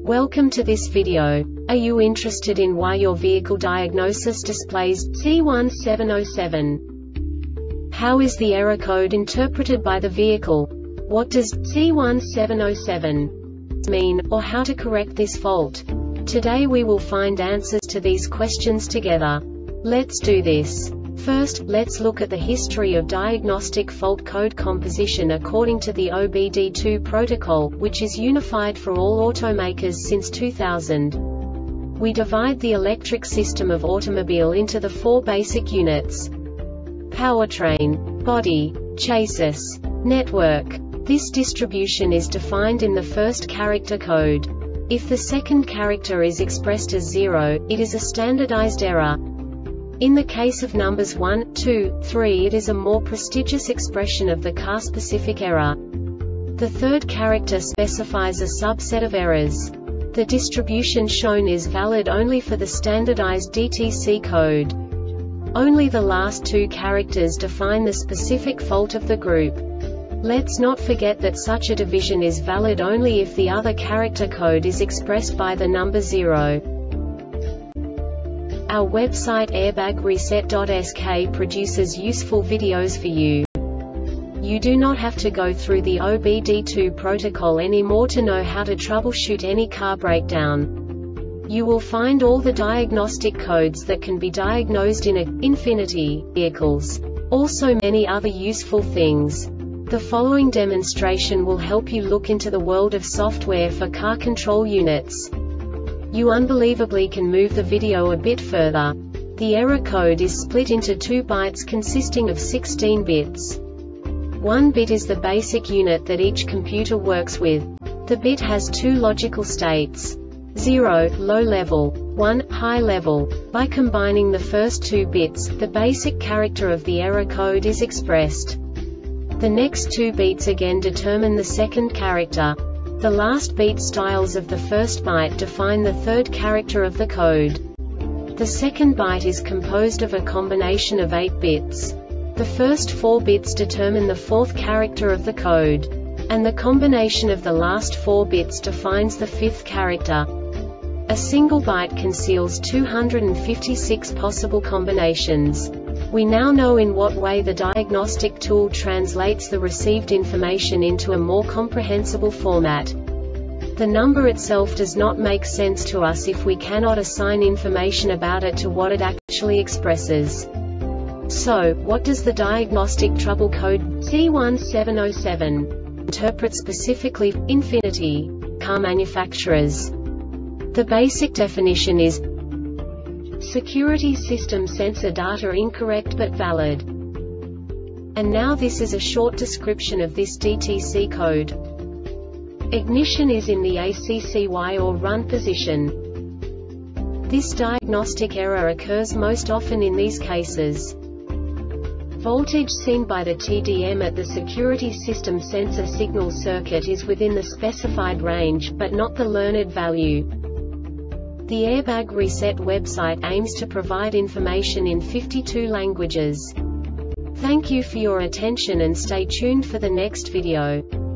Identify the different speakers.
Speaker 1: Welcome to this video. Are you interested in why your vehicle diagnosis displays C1707? How is the error code interpreted by the vehicle? What does C1707 mean, or how to correct this fault? Today we will find answers to these questions together. Let's do this. First, let's look at the history of diagnostic fault code composition according to the OBD2 protocol, which is unified for all automakers since 2000. We divide the electric system of automobile into the four basic units: powertrain, body, chassis, network. This distribution is defined in the first character code. If the second character is expressed as 0, it is a standardized error. In the case of numbers 1, 2, 3, it is a more prestigious expression of the car-specific error. The third character specifies a subset of errors. The distribution shown is valid only for the standardized DTC code. Only the last two characters define the specific fault of the group. Let's not forget that such a division is valid only if the other character code is expressed by the number 0. Our website airbagreset.sk produces useful videos for you. You do not have to go through the OBD2 protocol anymore to know how to troubleshoot any car breakdown. You will find all the diagnostic codes that can be diagnosed in Infiniti vehicles. Also many other useful things. The following demonstration will help you look into the world of software for car control units. You unbelievably can move the video a bit further. The error code is split into 2 bytes consisting of 16 bits. 1 bit is the basic unit that each computer works with. The bit has 2 logical states: 0, low level, 1, high level. By combining the first 2 bits, the basic character of the error code is expressed. The next 2 beats again determine the second character. The last beat styles of the first byte define the third character of the code. The second byte is composed of a combination of 8 bits. The first 4 bits determine the fourth character of the code. And the combination of the last 4 bits defines the fifth character. A single byte conceals 256 possible combinations. We now know in what way the diagnostic tool translates the received information into a more comprehensible format. The number itself does not make sense to us if we cannot assign information about it to what it actually expresses. So, what does the diagnostic trouble code C1707 interpret specifically for Infiniti car manufacturers? The basic definition is: security system sensor data incorrect but valid. And now this is a short description of this DTC code. Ignition is in the ACCY or run position. This diagnostic error occurs most often in these cases: voltage seen by the TDM at the security system sensor signal circuit is within the specified range, but not the learned value. The Airbag Reset website aims to provide information in 52 languages. Thank you for your attention and stay tuned for the next video.